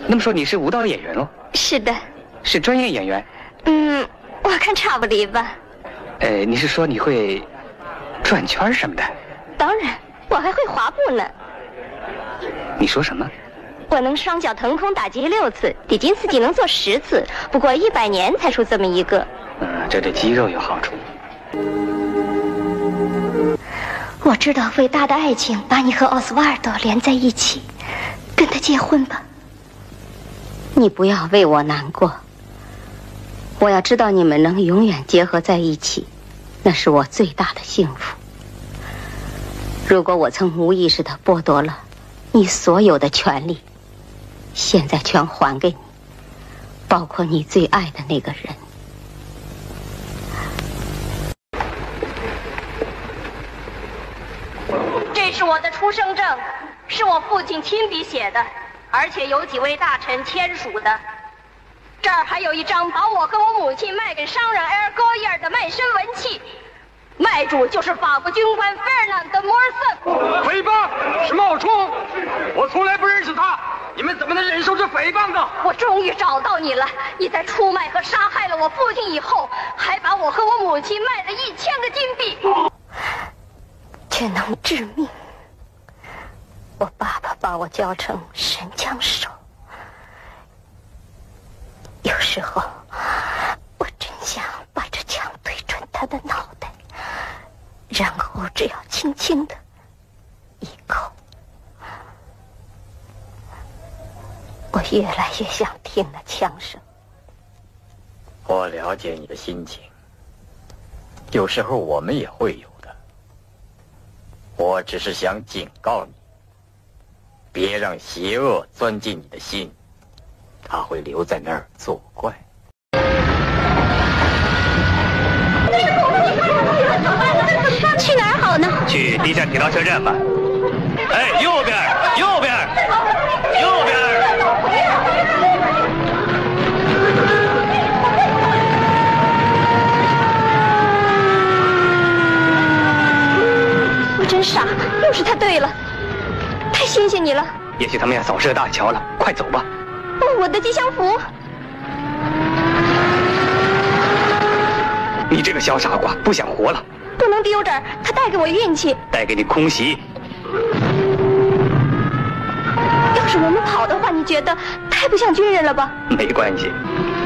那么说你是舞蹈的演员喽？ 是的。 是专业演员？ 我看差不离吧。 你是说你会转圈什么的？ 当然，我还会滑步呢。 你说什么？ 我能双脚腾空打击6次，比金斯基能做10次，不过100年才出这么一个。 这对肌肉有好处。 我知道伟大的爱情把你和奥斯瓦尔多连在一起，跟他结婚吧。 你不要为我难过，我要知道你们能永远结合在一起，那是我最大的幸福。如果我曾无意识地剥夺了你所有的权利，现在全还给你，包括你最爱的那个人。 这是我的出生证，是我父亲亲笔写的，而且有几位大臣签署的。这儿还有一张把我和我母亲卖给商人埃尔高耶尔的卖身文契，卖主就是法国军官费尔南德·摩尔森。 诽谤是冒充，我从来不认识他，你们怎么能忍受这诽谤呢？ 我终于找到你了！你在出卖和杀害了我父亲以后，还把我和我母亲卖了1000个金币，却能致命。我爸爸把我教成神枪手，有时候我真想把这枪对准他的脑袋，然后只要轻轻的一口。我越来越想听那枪声。 我了解你的心情，有时候我们也会有的。我只是想警告你，别让邪恶钻进你的心，它会留在那儿作怪。 去哪儿好呢？ 去地下铁道车站吧。哎，右边，右边，右边。 我真傻，又是他对了，太谢谢你了。 也许他们要扫射大桥了，快走吧。 我的吉祥符。 你这个小傻瓜，不想活了？ 不能丢这儿，他带给我运气， 带给你空袭。 要是我们跑的话，你觉得太不像军人了吧？ 没关系，